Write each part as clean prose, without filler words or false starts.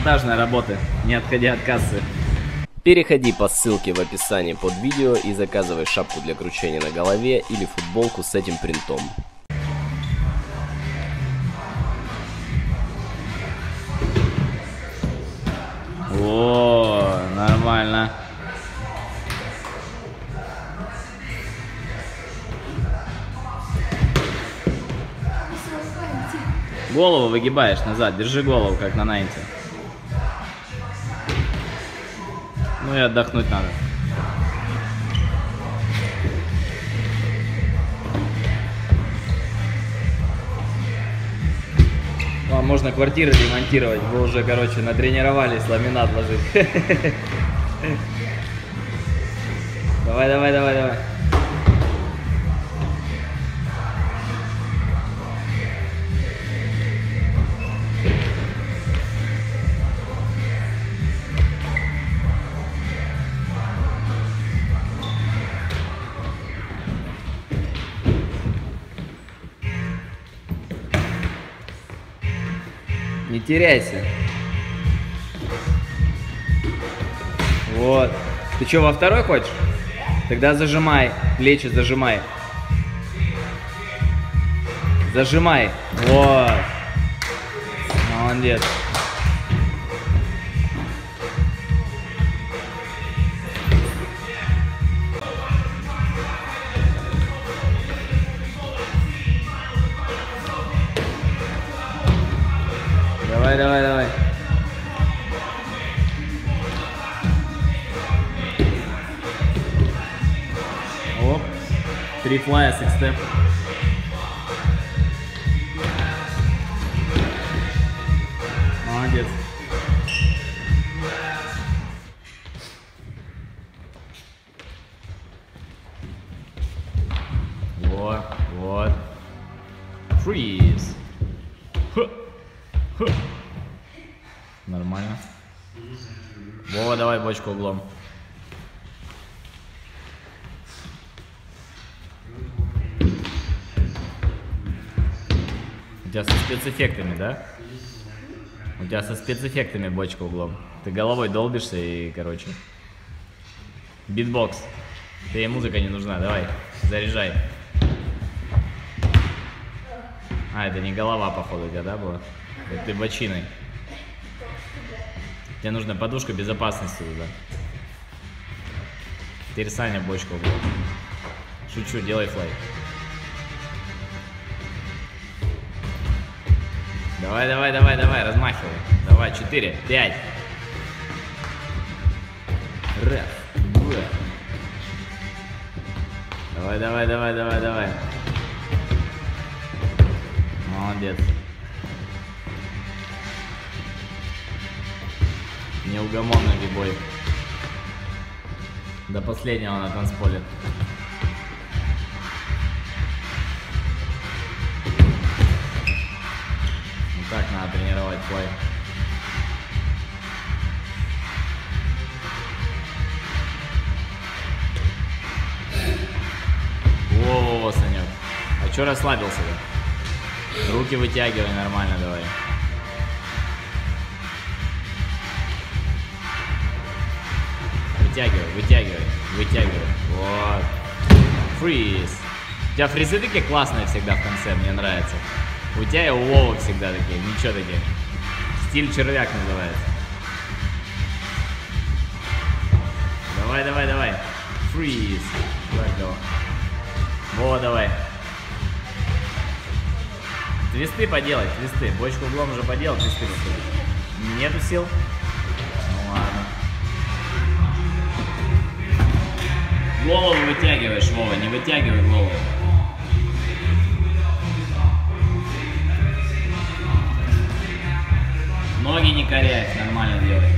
монтажной работы, не отходя от кассы. Переходи по ссылке в описании под видео и заказывай шапку для кручения на голове или футболку с этим принтом. О, нормально. Голову выгибаешь назад, держи голову, как на 90. Ну и отдохнуть надо. Вам можно квартиры ремонтировать, вы уже, короче, натренировались ламинат ложить. Давай, давай, давай, давай. Не теряйся. Вот. Ты что, во второй хочешь? Тогда зажимай. Плечи зажимай. Зажимай. Вот. Молодец. Давай, давай, давай. Оп. 3 флая, 6 степ. Молодец. Вот, вот. Freeze. Нормально. Вова, давай бочку углом. У тебя со спецэффектами, да? У тебя со спецэффектами бочка углом. Ты головой долбишься и, короче. Битбокс. Тебе музыка не нужна, давай, заряжай. А, это не голова, походу, у тебя, да, была? Это ты бочиной. Тебе нужна подушка безопасности туда. Теперь Саня бочку углом. Шучу, делай флай. Давай, давай, давай, давай, размахивай. Давай, 4, 5. Раз, 2. Давай, давай, давай, давай, давай. Молодец. Неугомонный бибой. До последнего на танцполе. Вот так надо тренировать флай. Во-во-во, Санек. А чё расслабился-то? Руки вытягивай нормально, давай. Вытягивай, вытягивай, вытягивай. Вот. Фриз. У тебя фризы такие классные всегда в конце, мне нравится. У тебя и у Вовы всегда такие, ничего такие. Стиль червяк называется. Давай, давай, давай. Фриз. Вова, давай. Твисты поделать, твисты. Бочку углом уже поделал, твисты поделать. Нету сил? Ну ладно. Голову вытягиваешь, Вова, не вытягивай голову. Ноги не коряешь, нормально делай.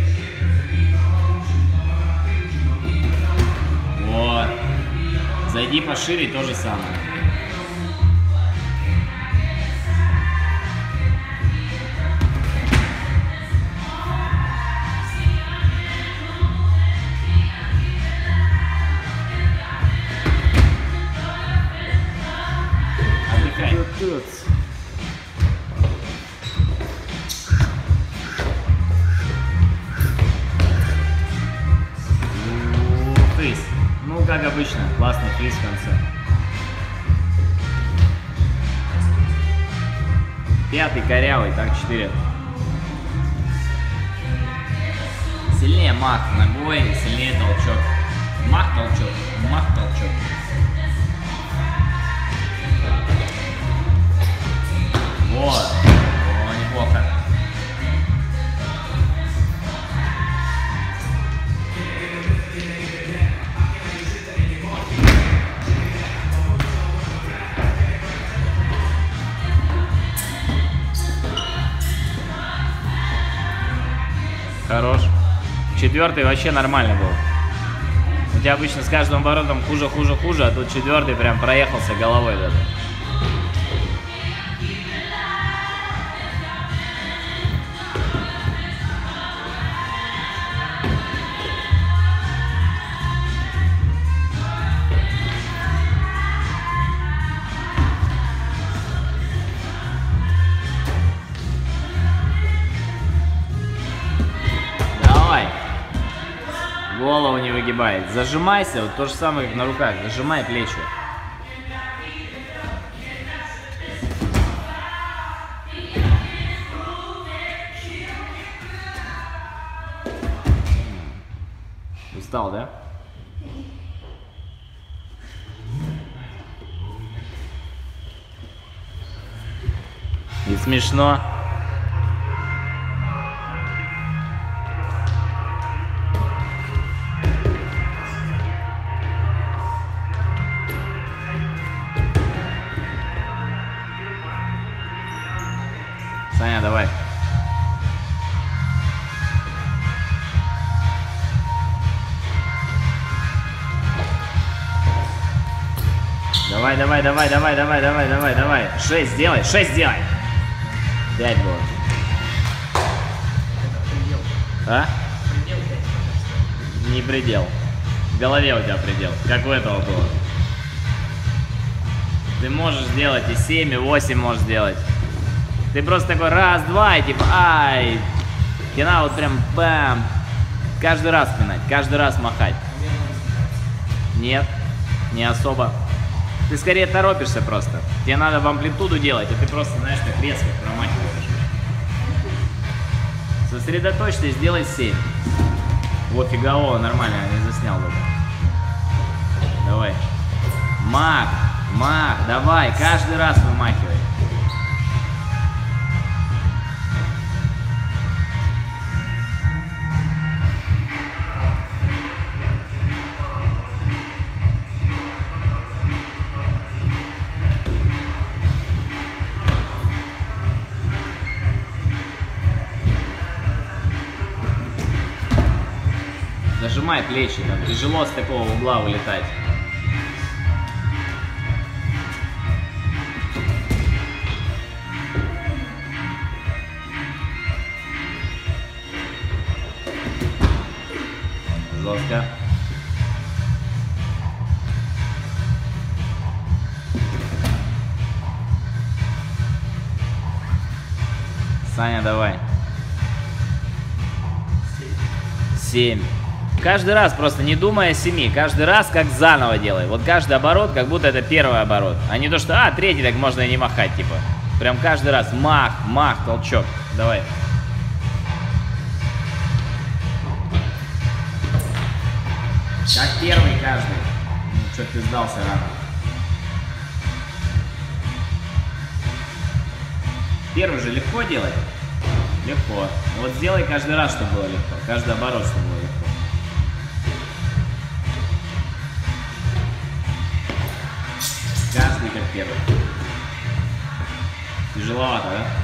Вот. Зайди пошире, то же самое. как обычно. Классный фриз в конце. Пятый корявый, так 4. Сильнее мах ногой, сильнее толчок. Мах, толчок, мах, толчок. Вот. О, неплохо. Хорош. Четвертый вообще нормально был. У тебя обычно с каждым оборотом хуже, хуже, хуже, а тут четвертый прям проехался головой даже. Голову не выгибай. Зажимайся, вот то же самое, как на руках. Зажимай плечи. Устал, да? Не смешно. Саня, давай. Давай, давай, давай, давай, давай, давай, давай, давай. 6 сделай, 6 сделай. 5 было. А? Не предел. В голове у тебя предел. Как у этого было. Ты можешь сделать и 7, и 8 можешь сделать. Ты просто такой раз, два, и типа, ай. Тебе надо вот прям бам. Каждый раз пинать, каждый раз махать. Нет, не особо. Ты скорее торопишься просто. Тебе надо в амплитуду делать, а ты просто, знаешь, так резко промахиваешь. Сосредоточься, сделай 7. Вот фигово, нормально, я не заснял даже. Давай. Мах, мах, давай, каждый раз вымахивай. Зажимай плечи, там тяжело с такого угла вылетать. Жестко. Саня, давай. 7. Каждый раз просто не думая о 7, каждый раз как заново делай. Вот каждый оборот, как будто это первый оборот. А не то, что, третий, так можно и не махать, типа. Прям каждый раз мах, мах, толчок. Давай. Как первый каждый. Ну, что ты сдался рано. Первый же легко делать? Легко. Вот сделай каждый раз, чтобы было легко. Каждый оборот, чтобы было легко. Каждый как первый. Тяжеловато, да?